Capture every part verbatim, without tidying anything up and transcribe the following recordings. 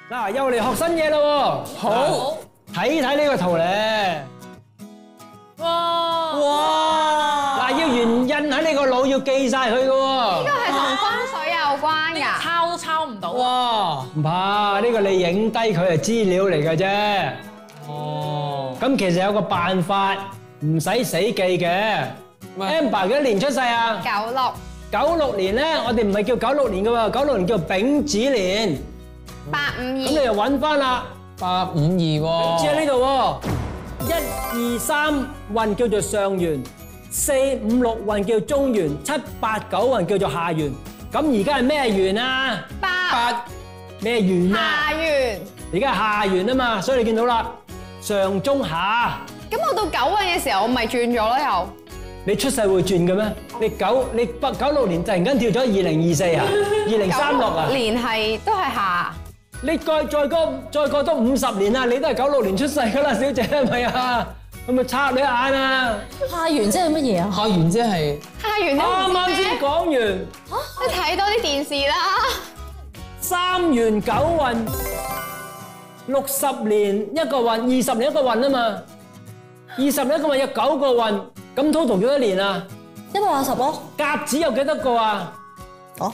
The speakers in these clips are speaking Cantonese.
嗱，又嚟學新嘢啦喎！ 好， 睇睇呢個圖咧。 哇！ 哇！嗱，要原印喺你個腦，要記晒佢嘅喎。 呢個係同風水有關㗎。 抄都抄唔到。 哇！唔怕，呢個你影低佢係資料嚟嘅啫。 哦。 咁其實有個辦法，唔使死記嘅。Amber 幾多年出世啊？ 九六。 九六年咧，我哋唔係叫九六年嘅喎，九六年叫丙子年。 八五二。 咁你就揾翻啦。 八五二喎。 知喺呢度喎。一二三運叫做上元，四五六運叫中元，七八九運叫做下元。咁而家係咩元啊？ 八。 八咩元啊？ 下元。 而家係下元啊嘛，所以你見到啦，上中下。 咁我到九運嘅時候，我咪轉咗咯又。 你出世會轉嘅咩？你九你八九六年突然間跳咗二零二四啊？二零三六啊？ 年係都係下。 你再再過再過多五十年啊！你都係九六年出世噶啦，小姐係咪啊？係咪插你一眼啊？ 下元即係乜嘢啊？ 下元即係下元啱啱先講完。 你睇多啲電視啦。 三元九運，六十年一個運，二十年一個運啊嘛。二十年一個運有九個運，咁 total 幾多年啊？ 一百八十咯。 甲子有幾多個啊？ 哦，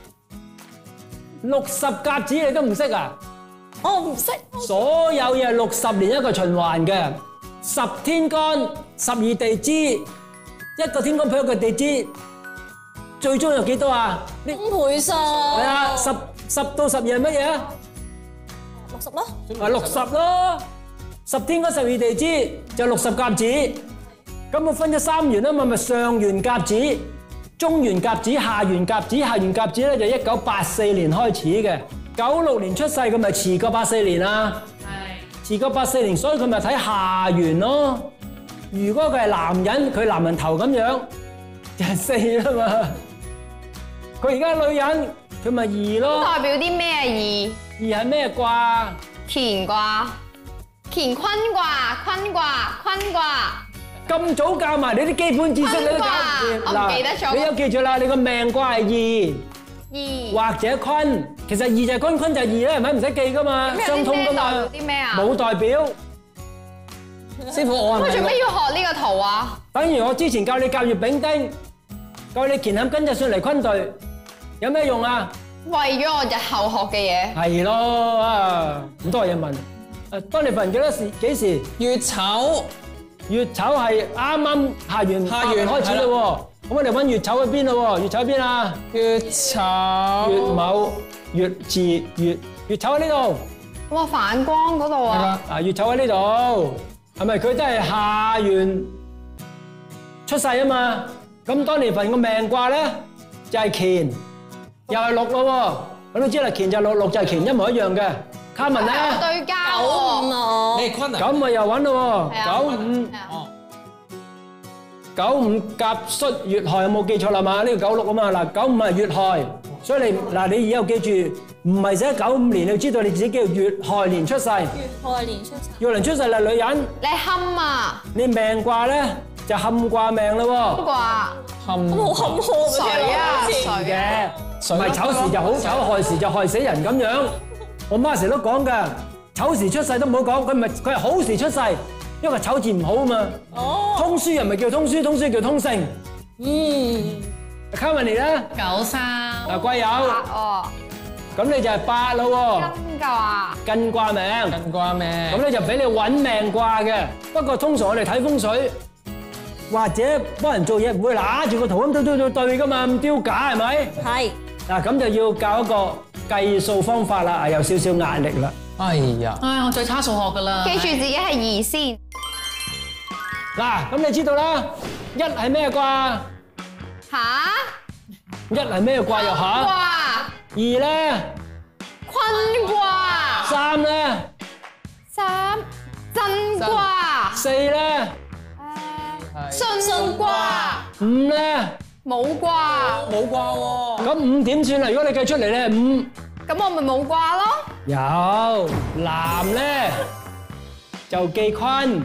六十甲子你都唔識啊？ 我唔識。 所有嘢六十年一個循環嘅，十天干十二地支，一個天干配一個地支，最終有幾多啊？ 五倍數。 係啊，十十到十二係乜嘢啊？ 六十咯。 係六十咯，十天干十二地支就六十甲子，咁我分咗三元啊嘛，咪上元甲子、中元甲子、下元甲子，下元甲子咧就一九八四年開始嘅，九六年出世佢咪遲過八四年啊？係。遲過八四年，所以佢咪睇下元咯。如果佢係男人，佢男人頭咁樣就係四啦嘛。佢而家女人，佢咪二咯。 代表啲咩？ 二二係咩卦？ 乾卦。乾坤卦，坤卦，坤卦。 咁早教埋你啲基本知識你都搞唔掂。 我唔記得咗。 你有記住啦，你個命卦係二， 二或者坤，其實二就係坤，坤就係二咧，係咪唔使記噶嘛？相通噶嘛。 啲咩啊？ 冇代表。 師傅，我係咪？ 我做咩要學呢個圖啊？ 等於我之前教你甲乙丙丁，教你乾坎艮震巽離坤兌，有咩用啊？ 為咗我日後學嘅嘢。 係咯啊，咁多嘢問。誒，當你份幾多時？幾時？ 月丑。 月丑係啱啱下元下元開始咯喎，咁我哋揾月丑喺邊咯喎？月丑喺邊啊？ 月丑。 月卯、月巳、月月丑喺呢度。 哇！反光嗰度啊！ 啊，月丑喺呢度，係咪佢都係下元出世啊嘛？咁當年份個命卦咧就係乾，又係六咯喎，咁都知啦，乾就六，六就係乾，一模一樣嘅。卡文咧， 對焦九五啊！ 你係坤啊？ 咁咪又揾咯喎，九五哦。 九五甲戌乙亥有冇記錯啦嘛？呢個九六啊嘛，嗱九五係乙亥，所以你嗱你以後記住，唔係寫九五年，你要知道你自己叫乙亥年出世。 月亥年出世。 乙亥年出世係女人， 你坎啊！ 你命卦咧就坎卦命咯喎。 卦坎。 好坎坷水啊水嘅，唔係丑時就好丑，害時就害死人咁樣。我媽成日都講㗎，丑時出世都唔好講，佢唔係佢係好時出世，因為丑字唔好啊嘛。 哦。 通書人咪叫通書，通書叫通勝。 嗯。 卡文尼咧， 九三。 嗱貴友， 哦。 咁你就係八咯喎。 金卦。 艮卦命。 艮卦命。 咁咧就俾你揾命卦嘅。不過通常我哋睇風水，或者幫人做嘢唔會揦住個圖咁對對對對㗎嘛，咁丟架係咪？ 係。 嗱咁就要教一個計數方法啦，有少少壓力啦。 哎呀！ 唉，我最差數學㗎啦。 記住自己係二先。 嗱，咁你知道啦，一係咩卦？ 吓？ 一係咩卦又吓？ 卦。 二咧？ 坤卦。 三咧？ 三。震卦。 四咧？ 誒。巽卦。 五咧？ 冇卦。 冇卦喎。 咁五點算啊？如果你計出嚟咧，五。 咁我咪冇卦咯。 有男咧就記坤，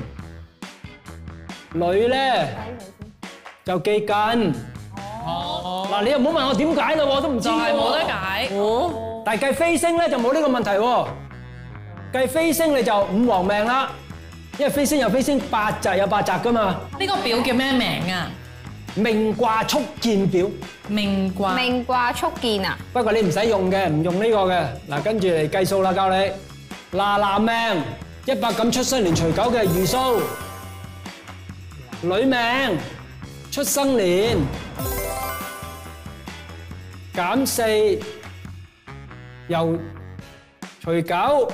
女咧就記艮。哦。嗱，你又唔好問我點解咯，我都唔知。 就係冇得解。 哦。但係計飛星咧就冇呢個問題喎。 計飛星你就五黃命啦，因為飛星有飛星八澤有八澤噶嘛。 呢個表叫咩名啊？ 命卦速見表， 命卦。 命卦速見啊！ 不過你唔使用嘅，唔用呢個嘅。嗱，跟住嚟計數啦，教你。嗱，男命一百咁出生年除九嘅餘數，女命出生年減四由除九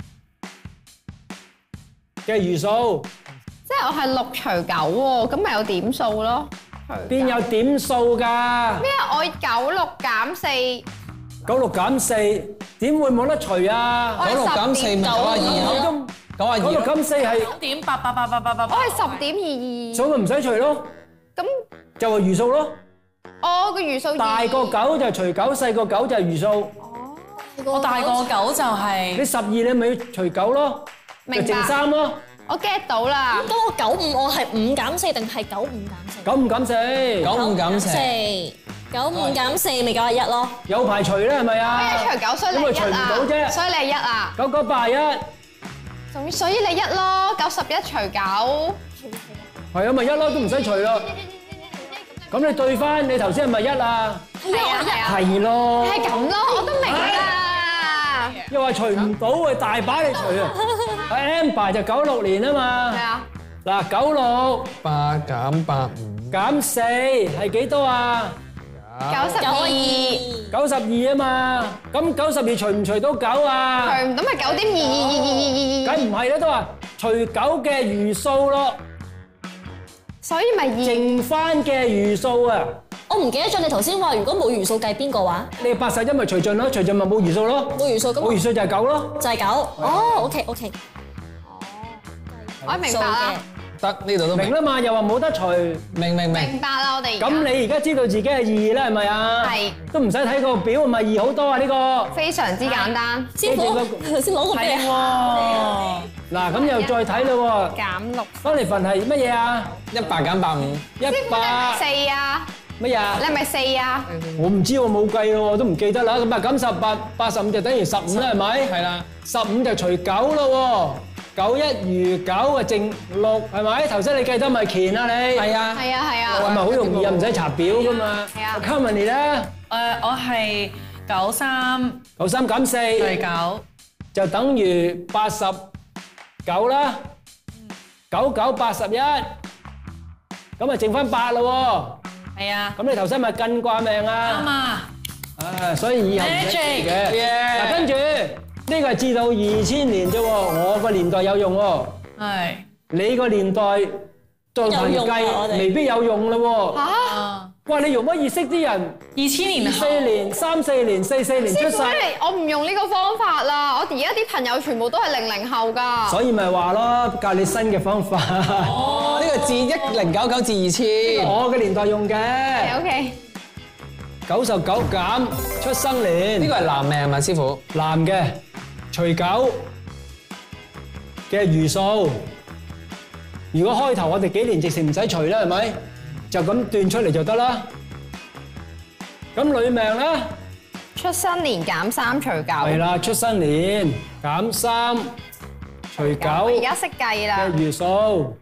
嘅餘數， 即係我係六除九喎，咁咪有點數咯。 邊有點數㗎？ 咩啊？我九六減四， 九六減四點會冇得除啊？ 我係九六減四咪九啊二咯，九啊九六二。 減四係九點八八八八八八八。 我係十點二數咪唔使除咯， 二。咁就係餘數咯。 我個餘數大過九就除九，細過九就係餘數。 我大過九就係你十二你咪要除九咯，就明白剩三咯。 我 get 到啦。 咁我九五我係五減四定係九五減四？ 九五減四， 九五減四， 九五減四咪九廿一咯。 有排除咧係咪我一啊？ 除九，所以你係一咁咪除唔到啫啊。所以你係一啊。 九九八一，係仲所以你一咯，九十一除九。 啊咪一咯，都唔使除啦。咁你對翻你頭先係咪一啊？ 係啊係啊。 係咯， 係咁咯，我都明啦。 又話除唔到啊，大把你除啊。阿 Amber 就九六年啊係嘛， 啊。 嗱九六八減八五， 減四係幾多啊？ 九十二， 九十二啊嘛，咁九十二除唔除到九啊？ 除唔到咪九點二二二二二二二， 梗唔係啦，都話除九嘅餘數咯， 所以咪二。 剩翻嘅餘數啊， 我唔記得咗你頭先話，如果冇餘數計邊個話？ 你八十一咪除盡咯，除盡咪冇餘數咯， 冇餘數咁冇餘數就係九咯。 就係九。哦，OK OK。 我明白啦， 得呢度都明明啦嘛，又話冇得除， 明明明。 明白啦，我哋而家咁你而家知道自己係二啦，係咪啊？ 係都唔使睇個表，咪二好多啊呢個。 非常之簡單， 師傅，頭先攞個俾你。 嗱，咁又再睇咯喎， 減六。 方力份係乜嘢啊？ 一百減八五， 一百四啊？ 乜嘢啊你？係咪四啊？ 我唔知，我冇計咯，我都唔記得啦。咁啊，減十八，八十五就等於十五啦，係咪？ 係啦， 十五就除九咯喎，九一餘九啊，剩六係咪？頭先你記得咪乾啊你？ 係啊， 係啊係係咪啊， 好容易啊？唔使查表噶嘛。 係啊 Carmen 咧， 誒，我係九三九三減四除九， 就等於八十九啦，九九八十一，咁啊剩翻八咯係啊喎。，咁你頭先咪艮卦命啱啊？ 啊， 啊，所以以後唔使記嘅。 Magic 嗱，跟住呢個係至到二千年啫喎，我個年代有用喎， 係你個年代做騰有用啊我哋計未必有用咯喎。 啊， 哇！你容乜易識啲人？ 二千年後四年、三四年、四四年出世師傅，，你我唔用呢個方法啦，我而家啲朋友全部都係零零後㗎。 所以咪話咯，教你新嘅方法。 呢個至一零九九至二千， 我嘅年代用嘅 O K， 九十九減出生年， 呢個係男命係咪師傅？ 男嘅除九嘅餘數。如果開頭我哋幾年直情唔使除啦，係咪？就咁斷出嚟就得啦。咁女命咧， 出生年減三除九。 係啦，出生年減三除九我而家識計啦嘅。餘數。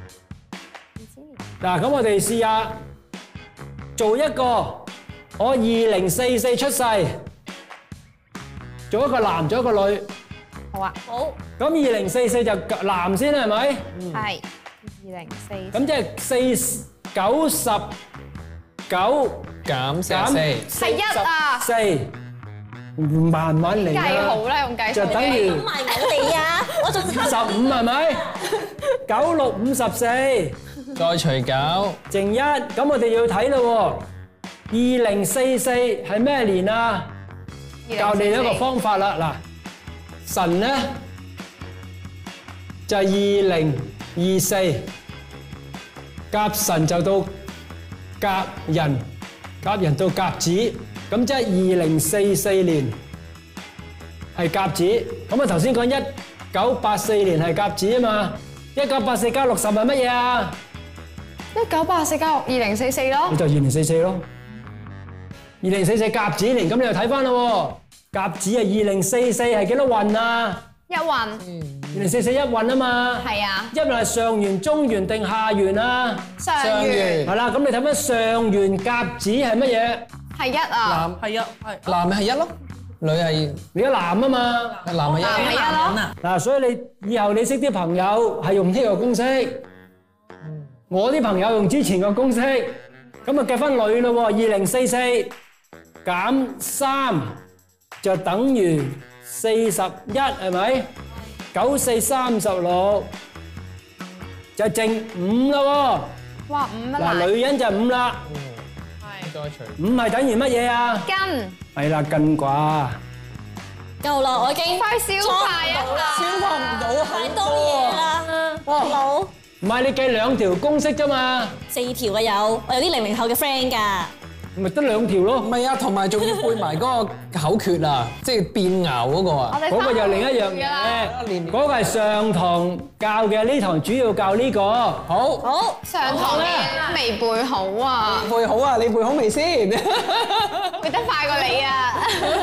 嗱，咁我哋試下做一個，我二零四四出世，做一個男，做一個女。 好啊， 好， 咁二零四四就男先係咪？ 係二零四。 咁即係四九十九減四十減四， 係一啊四，慢慢嚟啦， 計好啦，用計數就等於咁埋我哋啊！我仲十五係咪？九六五十四， 再除九， 剩一，咁我哋要睇咯喎。二零四四係咩年啊？教你一個方法啦，嗱，辰咧就係二零二四，甲辰就到甲寅，甲寅到甲子，咁即係二零四四年係甲子。咁啊頭先講一九八四年係甲子啊嘛，一九八四加六十係乜嘢啊？ 一九八四加六二零四四咯你。就二零四四咯，二零四四甲子年，咁你又睇翻咯喎，甲子係二零四四係幾多運啊？ 一運二零四四一運啊嘛。 係啊， 一運係上元、中元定下元啊？ 上元係啦，咁你睇翻上元甲子係乜嘢？ 係一啊， 係啊，係。 男係一咯，女係你個男啊嘛。 男係一。 男係一咯。 啊。 嗱，所以你以後你識啲朋友係用呢個公式，我啲朋友用之前個公式，咁啊計翻女咯喎，二零四四減三就等於四十一，係咪？九四三十六就剩五啦喎。 哇五啊嗱， 嗱， 女人就五啦， 再除。 五係等於乜嘢啊？ 根係啦，艮卦。 夠啦，我已經快消化一下， 消化唔到太多嘢啦，大佬唔係你計兩條公式啫嘛， 四條嘅有，我有啲零零後嘅 friend 㗎。 咪得兩條咯唔。係啊，同埋仲要背埋嗰個口訣啊，即係變爻嗰個我啊。 哋嗰個又另一樣㗎啦嘢，嗰個係上堂教嘅，呢堂主要教呢個。 好， 好， 上堂嘅未背好啊， 背好啊，你背好未先？ 背得快過你啊！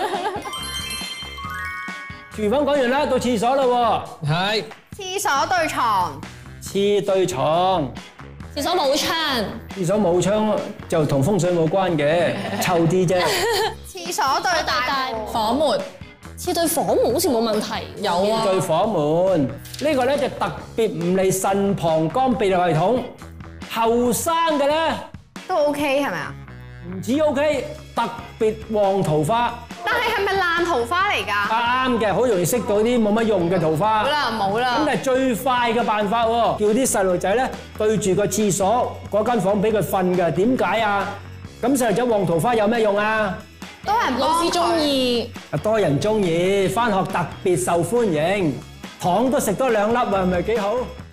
廚房講完啦，到廁所啦係。 廁所對床， 喎，廁對床， 廁所冇窗， 廁所冇窗就同風水冇關嘅，臭啲啫。 廁所對大門， 房門廁對房門好似冇問題。 有啊， 對房門呢個咧就特別唔利腎膀胱泌尿系統，後生嘅咧都 OK 係咪啊？ 唔止 OK，特別旺桃花。 但係係咪爛桃花嚟㗎？ 啱嘅，好容易識到啲冇乜用嘅桃花。 好啦，冇咁啦。 但係最快嘅辦法喎，叫啲細路仔咧對住個廁所嗰間房俾佢瞓嘅。點解啊？咁細路仔旺桃花有咩用啊？ 多人老師中意， 啊，多人中意，返學特別受歡迎，糖都食多兩粒啊，係咪幾好？